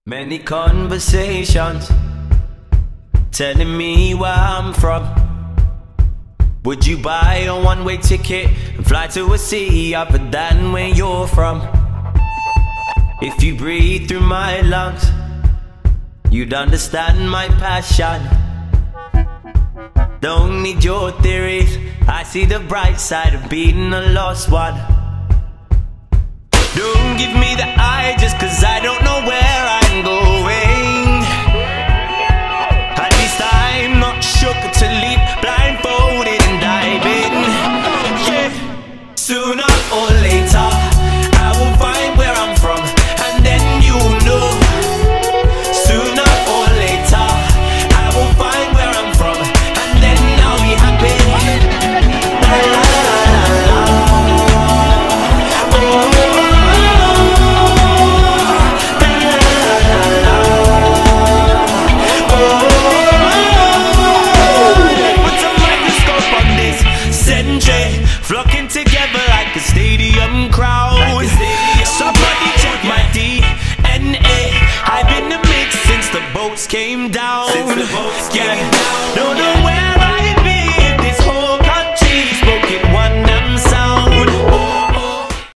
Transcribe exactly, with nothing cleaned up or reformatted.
Many conversations telling me where I'm from. Would you buy a one-way ticket and fly to a city other than where you're from? If you breathe through my lungs, you'd understand my passion. Don't need your theories, I see the bright side of being a lost one. Don't give me the eye just cause I don't know where I'm going. At least I'm not shook to leap blindfolded and dive in. Yeah. Sooner or later I will find where I'm from, and then you'll know. Sooner or later I will find where I'm from, and then I'll be happy. La, la, la, la, la. Oh. Flocking together like a stadium crowd, like a stadium. Somebody check my D N A. I've been in the mix since the boats came down. Since the boats came yeah. down.